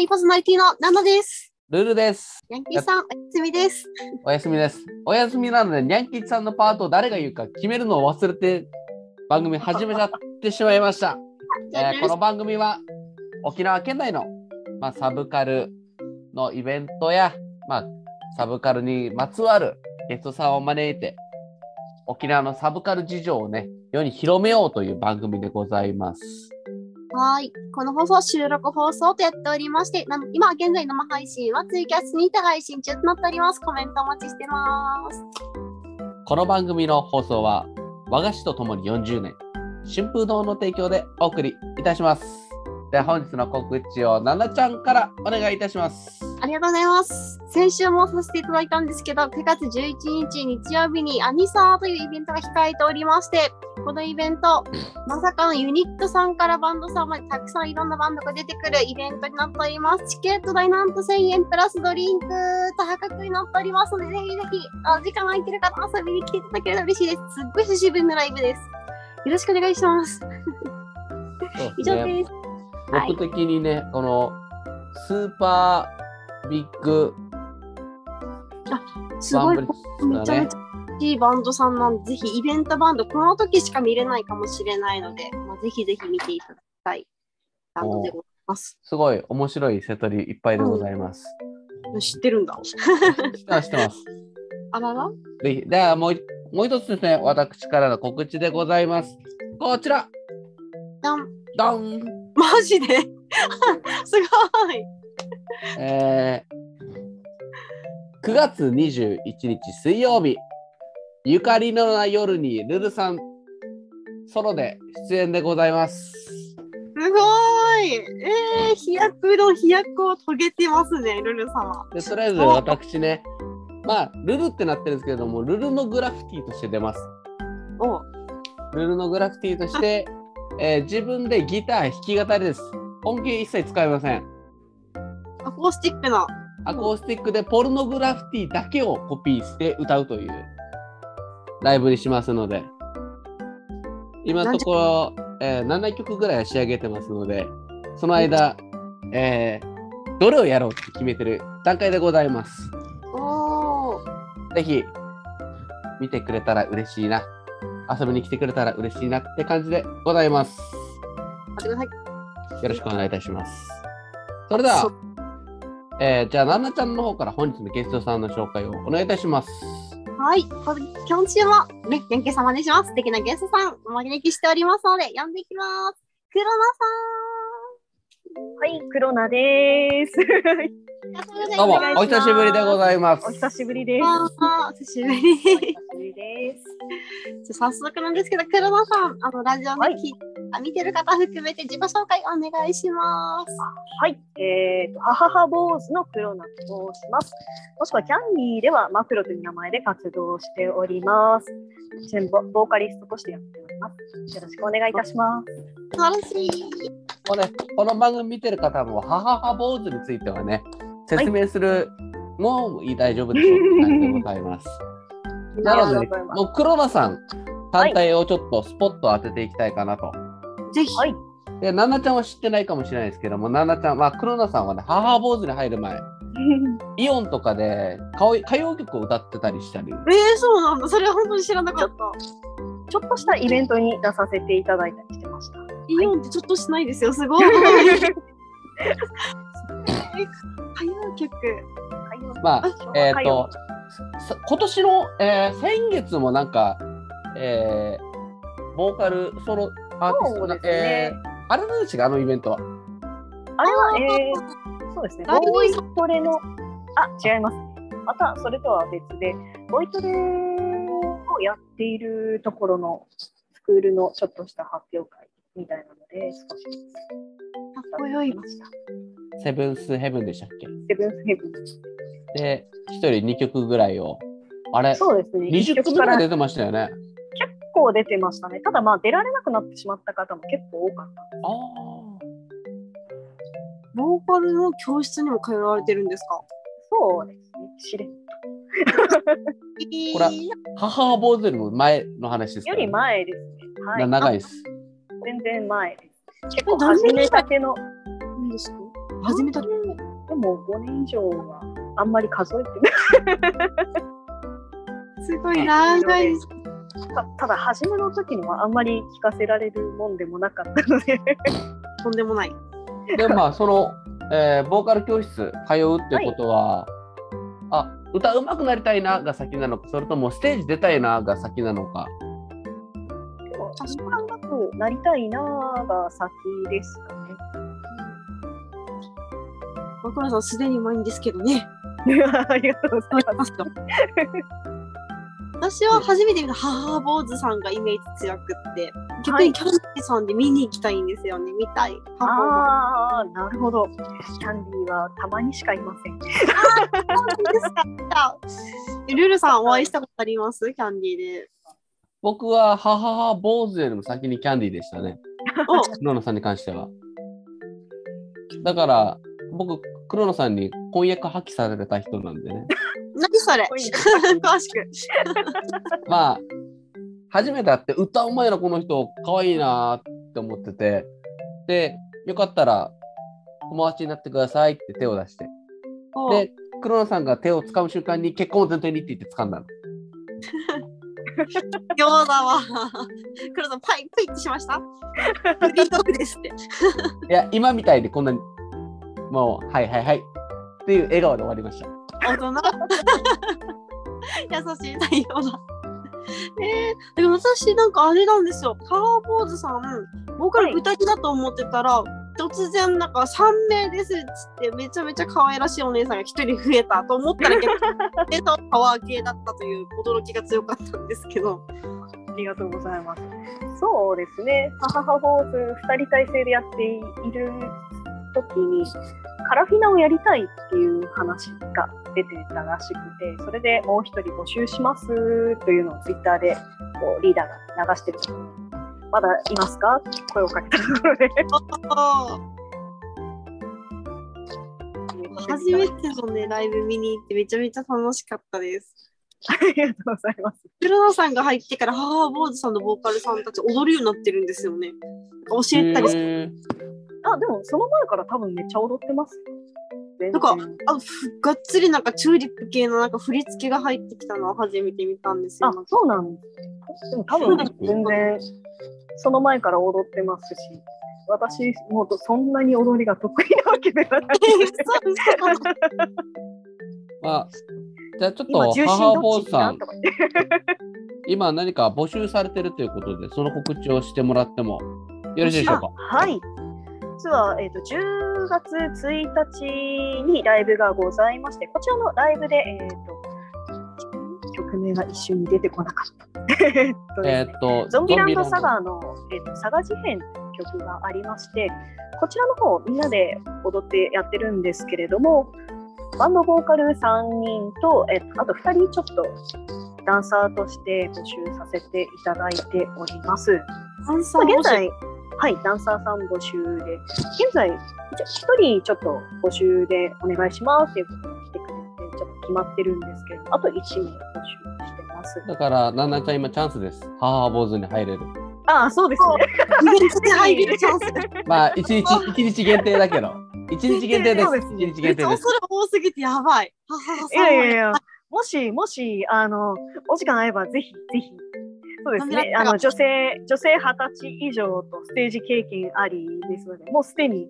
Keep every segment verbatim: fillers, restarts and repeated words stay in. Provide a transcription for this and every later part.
イパーソナリティのナナです。 ルルです。 ヤンキーさん、お休みです。 お休みです。お休みなので、ニャンキーさんのパートを誰が言うか決めるのを忘れて番組始めちゃってしまいました。えー、この番組は沖縄県内の、まあ、サブカルのイベントや、まあ、サブカルにまつわるゲストさんを招いて、沖縄のサブカル事情をね、世に広めようという番組でございます。 はい。この放送は収録放送とやっておりまして、今現在生配信はツイキャスにて配信中となっております。コメントお待ちしてます。 この番組の放送は和菓子とともによんじゅうねん、春風堂の提供でお送りいたします。では本日の告知をナナちゃんからお願いいたします。 ありがとうございます。先週もさせていただいたんですけど、くがつじゅういちにち日曜日にアニサーというイベントが控えておりまして、このイベント、まさかのユニットさんからバンドさんまでたくさんいろんなバンドが出てくるイベントになっております。チケット代なんとせんえんプラスドリンク高価になっておりますので、ぜひぜひお時間空いてる方遊びに来ていただけると嬉しいです。すっごい久しぶりのライブです。よろしくお願いします。以上です。 僕的にね、はい、このスーパービッグあすごい、ね、めちゃめちゃいいバンドさんなんで、ぜひイベントバンドこの時しか見れないかもしれないので、まあ、ぜひぜひ見ていただきたいバンドでございます。 すごい面白いセトリいっぱいでございます。 うん、知ってるんだ。 知ってます、知ってます。 あららぜひではもうもう一つですね、私からの告知でございます。こちらダンダンマジですごい、 えー、くがつにじゅういちにち水曜日、ゆかりのない夜にルルさんソロで出演でございます。 すごい、えー、飛躍の飛躍を遂げてますね、ルル様。 でとりあえず私ね、まあルルってなってるんですけれども、ルルのグラフィティとして出ます。 おルルのグラフィティとしてえー、自分でギター弾き語りです。音源一切使いません。 アコースティックな。 アコースティックでポルノグラフィティだけをコピーして歌うというライブにしますので、今のところ、えー、ななきょくぐらいは仕上げてますので、その間、えー、どれをやろうって決めてる段階でございます。 おぜひ見てくれたら嬉しいな、遊びに来てくれたら嬉しいなって感じでございます。よろしくお願いいたします。それでは、えー、じゃあナナちゃんの方から本日のゲストさんの紹介をお願いいたします。 はい、今週もね、ヤンケ様お願いします。素敵なゲストさんお招きしておりますので呼んでいきます。クロナさん。はい、クロナです。 どうもお久しぶりでございます。 お久しぶりです。 お久しぶり。お久しぶりです。早速なんですけど、クロナさん、あのラジオで、はい、見てる方含めて自己紹介お願いします。 はい、えーと、ははは坊主のクロナと申します。もしくはキャンディーではマクロという名前で活動しております。全部ボーカリストとしてやっております。よろしくお願いいたします。 素晴らしい。 これこの番組見てる方もははは坊主についてはね、説明するもう大丈夫でしょうって感じでございます。なので、もうクロナさん単体をちょっとスポット当てていきたいかなと。 ぜひ。 はい。 で、ナナちゃんは知ってないかもしれないですけども、ナナちゃん、まあクロナさんはね、ははは坊主に入る前、イオンとかで歌謡曲を歌ってたりしたり。 えー、そうなんだ。それは本当に知らなかった。 ちょっとしたイベントに出させていただいたりしてました。 イオンってちょっとしないですよ。すごい。歌謡曲。 まあ、えっ、ー、と、今年の、えー、先月もなんか、えー、ボーカルソロアーティストの、ねえー、あれなんですか、あのイベントは。 あれは、えー、そうですね、ボイトレの、あ、違います。また、それとは別で、ボイトレをやっているところのスクールのちょっとした発表会みたいなので、少しかっこよい。 セブンスヘブンでしたっけ？ セブンスヘブン。 で、ひとりにきょくぐらいを、あれ、 そうですね、 にじゅっくみぐらい出てましたよね。 結構出てましたね。ただ、まあ、出られなくなってしまった方も結構多かったんです。 ああ。 ボーカルの教室にも通われてるんですか？ そうですね、しれっと。 これは、母は坊主よりも前の話ですか、 ね、より前ですね。はい、 長いです。 全然前です。結構始めたての。 何ですか？始めたてでもごねん以上はあんまり数えてない。 すごい長い。 た, ただ初めの時にはあんまり聞かせられるもんでもなかったのでとんでもない。 でもまあその、えーボーカル教室通うってことは、あ、歌うまくなりたいなが先なのか、それともステージ出たいなが先なのか。 でも歌うまくなりたいなが先ですかね。 若菜さんすでにうまいんですけどね。 ありがとうございます。 私は初めて見た母坊主さんがイメージ強くって逆にキャンディーさんで見に行きたいんですよね。見たい。 ああ、なるほど。キャンディーはたまにしかいません。 ルルさんお会いしたことあります？キャンディーで。 僕は母坊主よりも先にキャンディーでしたね。黒野さんに関しては。だから僕黒野さんに婚約破棄された人なんでね。 何それ詳しく。 まあ初めて会って歌うまいなこの人可愛いなって思ってて、でよかったら友達になってくださいって手を出して、で黒野さんが手を掴む瞬間に結婚を前提にって言って掴んだの。 ようだわ。黒さんパイプイってしました。フリートークですって。 いや今みたいでこんなにもうはいはいはいっていう笑顔で終わりました。 大人。優しい対応だ。えー、でも私なんかあれなんですよ。母坊主さん、ボーカルふたりだと思ってたら、はい、突然なんかさんめいですっつってめちゃめちゃ可愛らしいお姉さんがひとり増えたと思ったら逆にパワー系だったという驚きが強かったんですけど。 ありがとうございます。そうですね。母坊主ふたり体制でやっている時にカラフィナをやりたいっていう話が出てたらしくて、それでもう一人募集しますというのをツイッターでこうリーダーが流してる。まだいますか？声をかけたところで。 初めてのねライブ見に行ってめちゃめちゃ楽しかったです。 ありがとうございます。 黒野さんが入ってから母坊主さんのボーカルさんたち踊るようになってるんですよね。教えたりする。 あ、でもその前から多分めっちゃ踊ってます。 なんかあがっつりなんかチューリップ系のなんか振り付けが入ってきたのを初めて見たんですよ。 あ、そうなんです。でも多分全然その前から踊ってますし、私もそんなに踊りが得意なわけではないです。 まあ、じゃあちょっと母坊主さん今何か募集されてるということでその告知をしてもらってもよろしいでしょうか？ はい。実は、えーと、じゅうがつついたちにライブがございまして、こちらのライブで、えーと、曲名が一瞬に出てこなかった。えっと、ね、ゾンビランドサガの、えーと、サガ事変という曲がありまして、こちらの方みんなで踊ってやってるんですけれども、バンドボーカルさんにんと、えーと、あとふたりちょっとダンサーとして募集させていただいております。 ダンサー現在はい、ダンサーさん募集で、現在、ひとりちょっと募集でお願いしますっていうことに来てくれて、ちょっと決まってるんですけど、あといちめい募集してます。 だから、ななちゃん今チャンスです。母坊主に入れる。 ああ、そうですね。 イベントで入れるチャンス。 まあ、いちにち、一日限定だけど、いちにち限定です。いちにち限定です。 それ多すぎてやばい。 いやいやいや、もし、もし、あの、お時間合えば、ぜひ、ぜひ。そうですね。あの女性女性はたち以上とステージ経験ありですので、もうすでに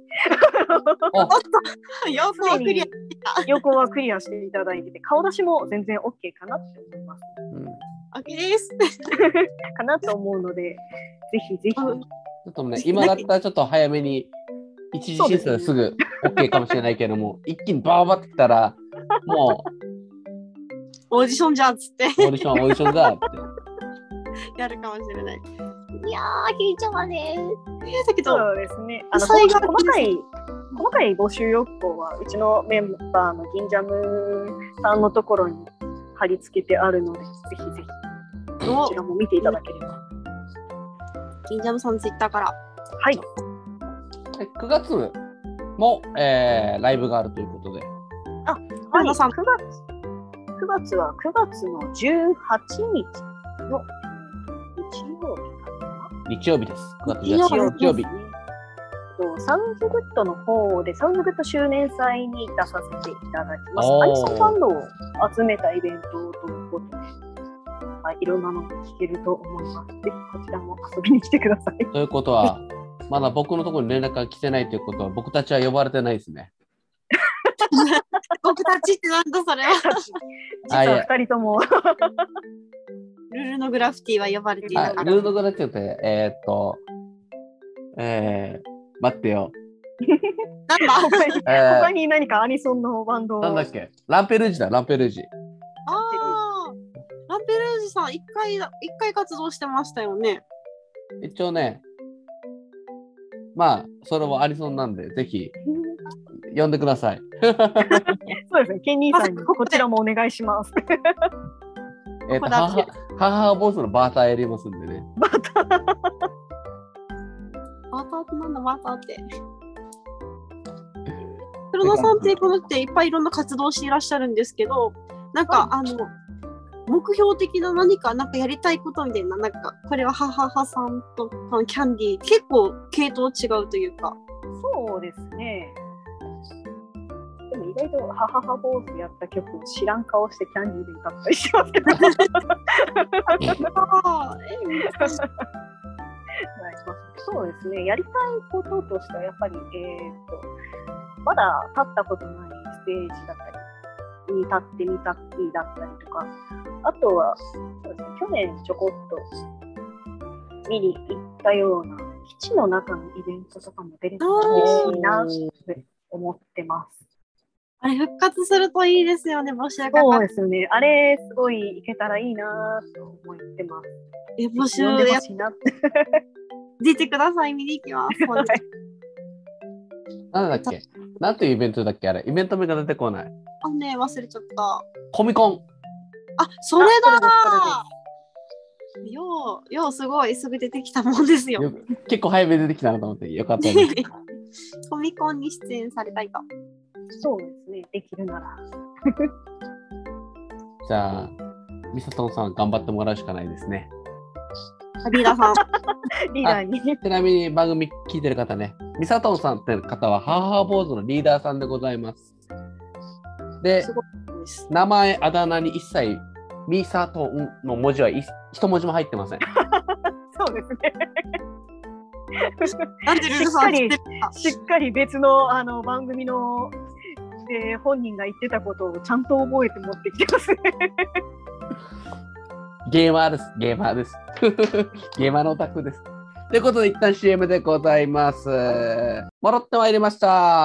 横はクリア横はクリアしていただいてて、顔出しも全然 OK かなって思います。 うん、OK です。 かなと思うので、ぜひぜひ。ちょっとね、今だったらちょっと早めに一時審査ですぐ OK かもしれないけども、一気にバーバってきたらもうオーディションじゃんっつって。 オーディションオーディションだって。 やるかもしれない。いやー、聞いちゃわねー。だけど、 そうですね。あの細かい細かい募集要項はうちのメンバーの銀ジャムさんのところに貼り付けてあるので、ぜひぜひこちらも見ていただければ。 銀ジャムさんツイッターから。 はい。 くがつも、えー、ライブがあるということで。 あ、はい。くがつくがつはくがつのじゅうはちにちの日曜日かな。 日曜日です。くがつ日曜日。 と、サウンズグッドの方で、サウンズグッド周年祭に出させていただきます。 おーアニソンバンドを集めたイベントということで、はい、いろんなのが聞けると思います。ぜひこちらも遊びに来てください。 ということは、まだ僕のところに連絡が来てないということは、僕たちは呼ばれてないですね。 僕たちってなんだそれは。 実はふたりとも。 ルルのグラフィティは呼ばれていなかった。 ルードグラティって、えー、っと、えー、待ってよ。 なんだ他に、 えー他に何かアニソンのバンドを。 なんだっけランペルージュだ、ランペルージュ。 あーランペルージュさん、一回、一回活動してましたよね。 一応ね、まあ、それもアニソンなんで、ぜひ、呼んでください。 そうですね、ケンニーさんにこちらもお願いします。 えっと、母、母ボスのバーターやりますんでね。 バーターってなんだ、バーターって。黒野さんってこのっていっぱいいろんな活動していらっしゃるんですけど、なんか、あの、目標的な何か、なんかやりたいことみたいな、なんか、これは母母さんとこのキャンディー、結構系統違うというか。 そうですね。でも意外と母母坊主やった曲を知らん顔してキャンディーで歌ったりしますけど。 あーえ難しいそうですね、やりたいこととしてはやっぱり、えー、とまだ立ったことないステージだったりに立ってみたいだったりとか、あとはそうですね、去年ちょこっと見に行ったような基地の中のイベントとかも出れたら嬉しいなって思ってます。 あれ復活するといいですよね、募集がかそうかっですね、あれすごいいけたらいいなと思ってます。 て募集呼んでやほしいなって。 出てください、見に行きます。 なんだっけなんていうイベントだっけあれイベント名が出てこない。 あ、ね、忘れちゃった。 コミコン。 あ、それだあーよう、ようすごいすぐ出てきたもんですよ。 よ結構早めに出てきたなと思ってよかったです。 コミコンに出演されたいと。 そうですね、できるなら。 じゃあ、ミサトンさん頑張ってもらうしかないですね。 リーダーさん。 リーダーに。 ちなみに番組聞いてる方ね、ミサトンさんって方は母坊主のリーダーさんでございます。で、 すごいです名前、あだ名に一切ミサトンの文字は一文字も入ってません。 そうですね。 なんでルルさん知ってるか。 しっかり別のあの番組ので本人が言ってたことをちゃんと覚えて持ってきてますね。 ゲーマーです。ゲーマーです。ゲーマーのオタクです。ということで、一旦 シーエム でございます。戻ってまいりました。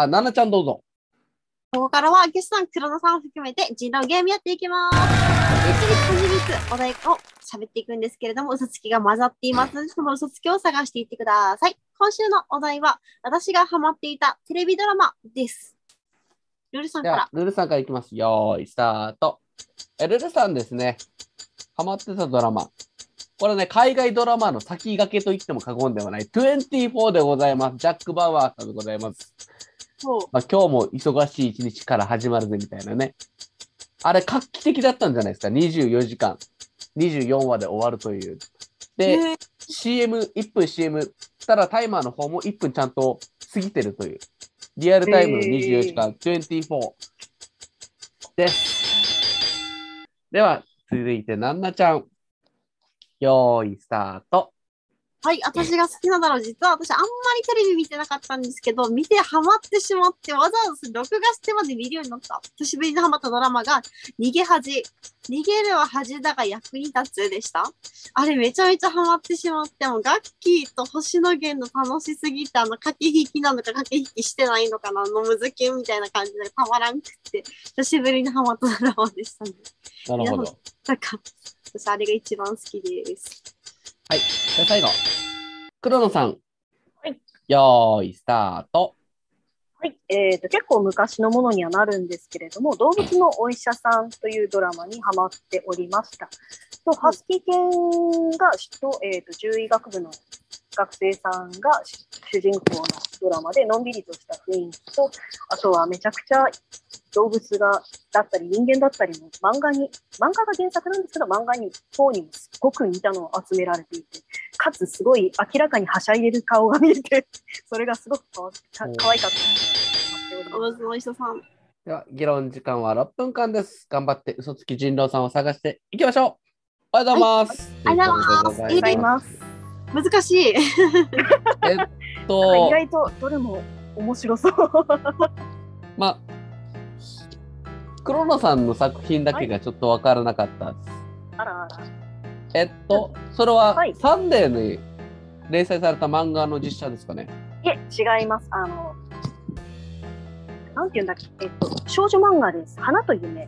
ナナちゃんどうぞ。 ここからはゲストさん、黒田さんを含めて自動ゲームやっていきます。一日一つお題を喋っていくんですけれども、嘘つきが混ざっていますので、その嘘つきを探していってください。今週のお題は、私がハマっていたテレビドラマです。ルルさんから。 では、ルルさんからいきます。よーい、スタート。えルルさんですね、ハマってたドラマ。これね、海外ドラマの先駆けと言っても過言ではない。にじゅうよんでございます。ジャック・バウアーさんでございます。 そうまあ、今日も忙しい一日から始まるぜみたいなね。あれ、画期的だったんじゃないですか。にじゅうよじかん、にじゅうよんわで終わるという。で、 ねシーエム、いっぷん シーエム、したらタイマーの方もいっぷんちゃんと過ぎてるという。リアルタイムのにじゅうよじかん、にじゅうよんです。では、続いて、ナンナちゃん。よーい、スタート。 はい、私が好きなだろう。実は私あんまりテレビ見てなかったんですけど、見てハマってしまって、わざわざ録画してまで見るようになった。久しぶりにハマったドラマが、逃げ恥。逃げるは恥だが役に立つでした。あれめちゃめちゃハマってしまって、もうガッキーと星野源の楽しすぎて、あの駆け引きなのか駆け引きしてないのかな、あのむずけみたいな感じでたまらんくって、久しぶりにハマったドラマでしたね。 なるほど。 なんか、私あれが一番好きです。 はい。じゃあ最後。黒野さん。 はい。 よーい、スタート。 はい、えーと、結構昔のものにはなるんですけれども、動物のお医者さんというドラマにハマっておりました。とハスキー犬がと、えーと、獣医学部の学生さんが主人公のドラマで、のんびりとした雰囲気と、あとはめちゃくちゃ動物がだったり人間だったりの漫画に、漫画が原作なんですけど、漫画に方にもすごく似たのを集められていて、 かつすごい明らかにはしゃいでる顔が見えて、それがすごくかわかわいかった。 おずの人さん。 では、議論時間はろっぷんかんです。頑張って嘘つき人狼さんを探していきましょう。おはようございます。 はい、ありがとうございます。難しい。 えっと、 意外とどれも面白そう。 まあ、黒野さんの作品だけがちょっと分からなかったです。 あらあら。 えっと、それははいサンデーに連載された漫画の実写ですかね。 いえ、違います。あの、なんていうんだっけ、えっと、少女漫画です。花と夢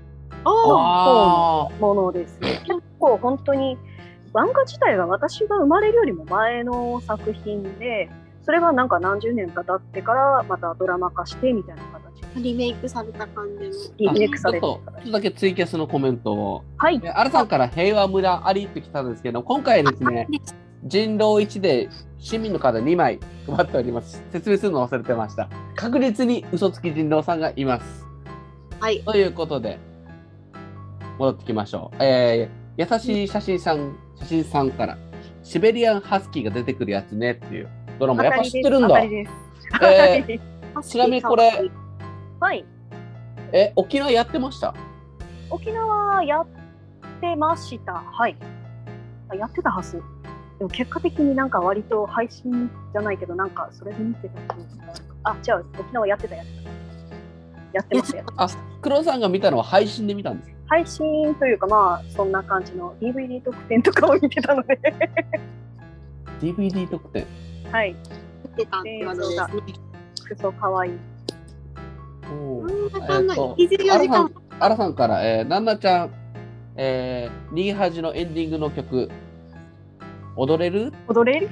あのものですね。結構本当に、漫画自体は私が生まれるよりも前の作品で、それがなんか何十年か経ってからまたドラマ化してみたいな形でリメイクされた感じの。 リメイクされてちょっとちょっとだけツイキャスのコメントを。 はい。 えアラさんから平和村ありって来たんですけど、今回ですね、人狼いちで市民の方にまい配っております。説明するの忘れてました。確実に嘘つき人狼さんがいます。 はい。 ということで、戻ってきましょう。えー、優しい写真さん、写真さんから、シベリアンハスキーが出てくるやつねっていうドラマ、やっぱ知ってるんだ。えー、ちなみにこれ、 はい。 え、沖縄やってました？ 沖縄やってました。はい。やってたはず。でも結果的になんか割と配信じゃないけど、なんかそれで見てた気がする。あ、違う。沖縄やってたやつ。やってましたよ。 あ、黒さんが見たのは配信で見たんですか？ 配信というか、まあ、そんな感じの ディーブイディー 特典とかを見てたので。 ディーブイディー 特典。 はい。 見てたってことですね。 クソかわいい。 おうん、 ーわかんない。 えーとにじゅうよじかん。 アラさんから、えー、ナンナちゃん、えー、逃げ恥のエンディングの曲、踊れる？ 踊れる？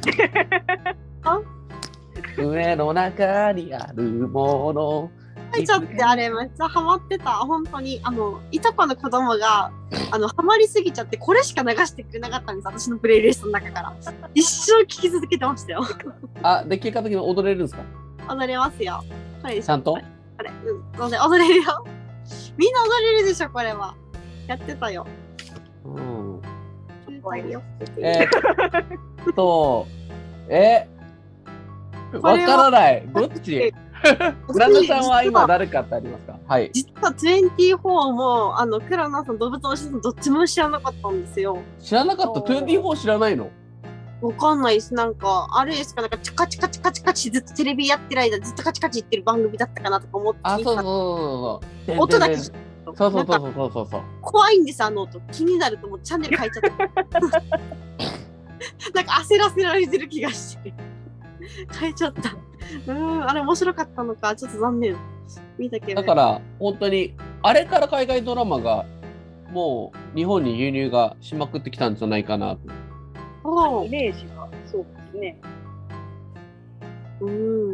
上の中にあるもの。 ちょっとあれめっちゃハマってた。本当にあのいとこの子供があのハマりすぎちゃってこれしか流してくれなかったんです。私のプレイリストの中から一生聴き続けてましたよ。 あ、で結果的に踊れるんですか？ 踊れますよ。これでしょ。 ちゃんと？ これ、うん、踊れ踊れるよ。みんな踊れるでしょこれは。やってたよ。 うん。 よえー、っと、えー、わからない。どっち？ナナちゃんは今誰かってありますか？はい。 実はにじゅうよんもあのクラナさん、動物の人さんどっちも知らなかったんですよ。 知らなかった。にじゅうよん知らないの？ わかんないです。なんかあれですか、なんかチカチカチカチカチずっとテレビやってる間ずっとカチカチ言ってる番組だったかなとか思って。 あ、そうそうそうそう。 音だけ。 そうそうそうそうそうそう。 怖いんです、あの音。気になるともうチャンネル変えちゃった。なんか焦らせられてる気がして変えちゃった。うん、あれ面白かったのか、ちょっと残念。見たけど。 だから本当にあれから海外ドラマがもう日本に輸入がしまくってきたんじゃないかなと。 イメージがそうですね。 うん。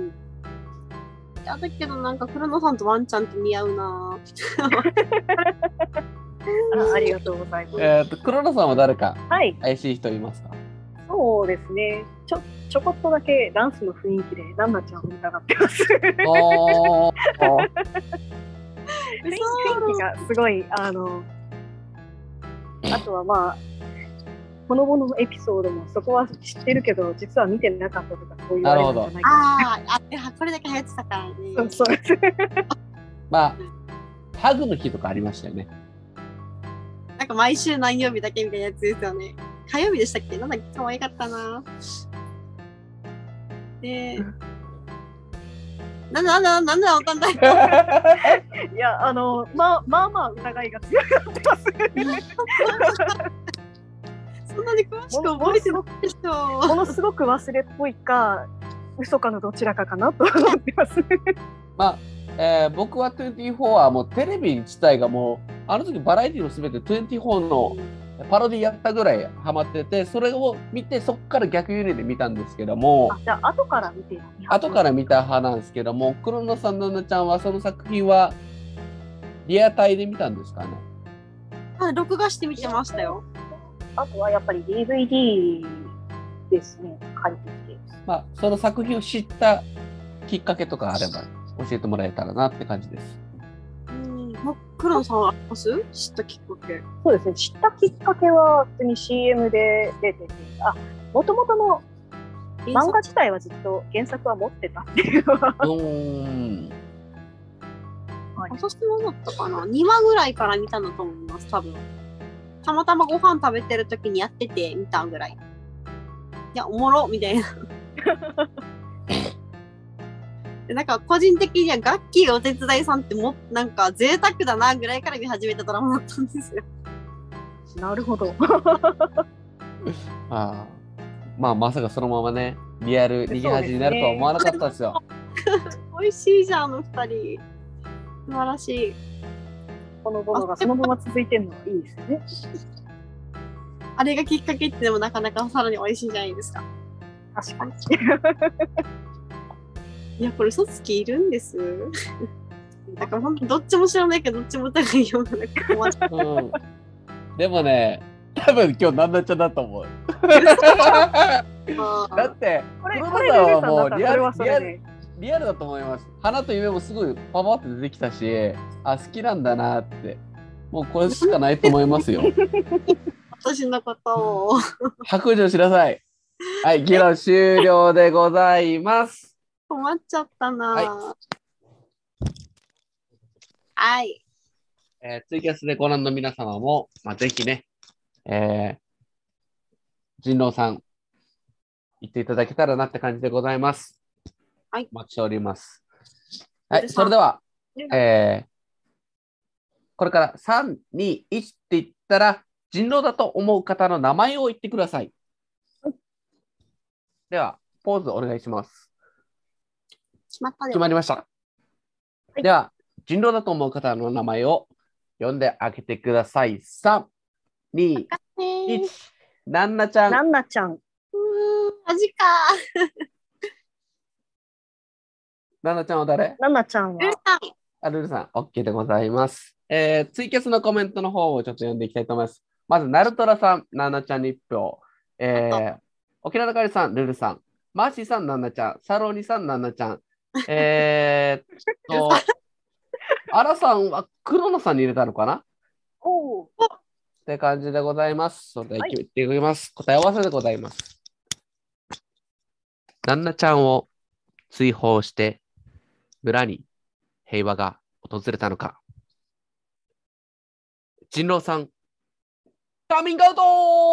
いやだけどなんか黒野さんとワンちゃんって似合うな。 あ, ありがとうございます。 えっと黒野さんは誰かはい。 怪しい人いますか？ そうですね。ちょちょこっとだけダンスの雰囲気でナンナちゃんを疑ってます。 おー。 雰囲気がすごいあの。あとはまあ。ほのぼのエピソードもそこは知ってるけど実は見てなかったとかそういうあれなんじゃないかな。 ああ、これだけ流行ってたからね。 そうそうです。 まあハグの日とかありましたよね。 なんか毎週何曜日だけみたいなやつですよね。火曜日でしたっけ？なんだっけ？可愛かったな。で、なんだなんだなんだわかんない。 いやあのまあまあまあ疑いが強くなってます。 そんなに詳しく覚えてないでしょ。 ものすごく忘れっぽいか嘘かのどちらかかなと思ってます。 まあ、えー、僕はにじゅうよんはもうテレビ自体がもうあの時バラエティのすべてにじゅうよんのパロディやったぐらいハマってて、それを見てそこから逆輸入で見たんですけども、 あじゃあ後から見て後から見た派なんですけども、黒野さん、ナナちゃんはその作品はリアタイで見たんですかね？ はい、録画して見てましたよ。 あとはやっぱり ディーブイディー ですね、借りてきて。 まあ、その作品を知ったきっかけとかあれば教えてもらえたらなって感じです。 うん、黒野さんはあります？知ったきっかけ。 そうですね、知ったきっかけは普通に シーエム で出てて、あ、 もともとの漫画自体はずっと原作は持ってたっていうのは。 うーん。 私もだったかな、にわぐらいから見たのと思います、多分。たまたまご飯食べてる時にやってて見たぐらい。いや、おもろみたいな。でなんか個人的にはガッキーお手伝いさんってもなんか贅沢だなぐらいから見始めたドラマだったんですよ。 なるほど。 あまあまさかそのままねリアル逃げ恥になるとは思わなかったですよ。 美味しいじゃんあの二人。素晴らしい。 このものがそのまま続いてるのはいいですよね。 あれがきっかけってでもなかなかさらに美味しいじゃないですか。 確かに。 いやこれ嘘つきいるんです。だから本当どっちも知らないけどどっちも疑いようがなく困っちゃう。 うん、でもね多分今日なんなっちゃんだと思う。だってこれ黒これ田はルルさんもうリアルだったらそれはそれで。 リアルだと思います。花と夢もすぐパパって出てきたし、あ、好きなんだなって。もうこれしかないと思いますよ。 私のことを。 白状しなさい。はい、議論終了でございます。 困っちゃったな。 ははい。 えーツイキャスでご覧の皆様も、まあ、ぜひね、えー、人狼さん、行っていただけたらなって感じでございます。 はい。 お待ちしております。はい、それでは、えー、これからさん、に、いちって言ったら、人狼だと思う方の名前を言ってください。では、ポーズお願いします。 決まったで決まりました。 いでは、人狼だと思う方の名前を呼んであげてください。さん、に、いち、なんなちゃん。 なんなちゃん。 うーん、マジか。 なんなちゃんは誰？ なんなちゃんはルーさん。 あ、ルルさん、OK でございます。えー、ツイキャスのコメントの方をちょっと読んでいきたいと思います。まず、ナルトラさん、ナナちゃんにいち票。えー、沖縄のかりさん、ルルさん。マーシーさん、ナナちゃん。サロニさん、ナナちゃん。えーっと、アラさんは黒野さんに入れたのかなおお。 って感じでございます。それでははい言っていきます。答え合わせでございます。ナナちゃんを追放して、村に平和が訪れたのか。人狼さん、カミングアウト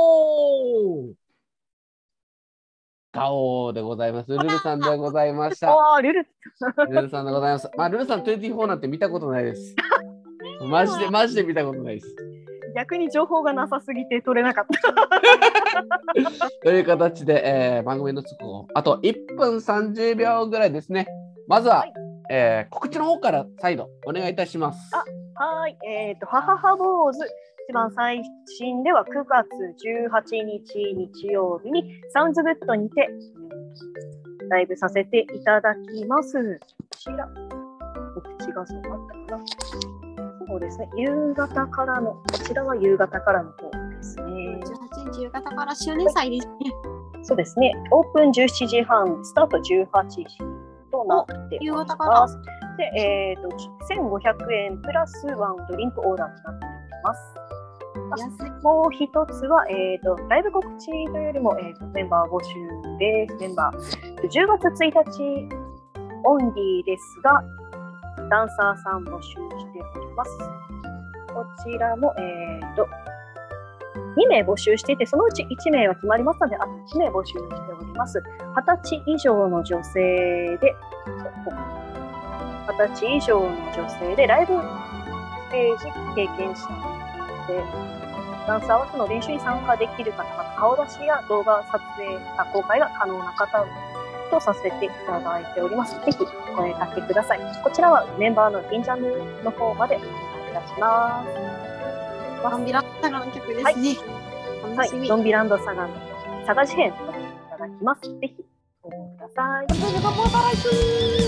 ガオーでございます。ルルさんでございました。 ああ、ルル。 ルルさんでございます。まあ、ルルさんにじゅうよんなんて見たことないです。マジで、マジで見たことないです。 逆に情報がなさすぎて取れなかった。 という形で、えー、番組の速報、あといっぷんさんじゅうびょうぐらいですね。まずは、 はいえー、告知の方から再度お願いいたします。 あはい、えっ、と、ははは坊主、一番最新ではくがつじゅうはちにち日曜日にサウンズグッドにてライブさせていただきます。こちら、告知がそうあったかな。そうですね、夕方からの、こちらは夕方からの方ですね。 じゅうはちにち夕方から周年祭ですね。 そうですね、オープンじゅうしちじはん、スタートじゅうはちじとなっており夕方かまら。 す。で、えっ、と、せんごひゃくえんプラスワンドリンクオーダーとなっております。 安い。 もう一つは、えーと、ライブ告知というよりも、えーと、メンバー募集です。メンバー。じゅうがつついたちオンリーですが、ダンサーさん募集しております。こちらも、えーと、にめい募集していて、そのうちいちめいは決まりますので、あといちめい募集しております。はたち以上の女性で、はたち以上の女性で、ライブステージ経験者で、ダンス合わせの練習に参加できる方、また顔出しや動画撮影、あ公開が可能な方とさせていただいております。ぜひお声かけください。こちらはメンバーの銀ジャンの方までお願いいたします。 ノンビラサガの曲ですね。 はい、 楽しみ。 ノンビランドサガのサガ事変といただきます。ぜひご覧ください。 それではまた来週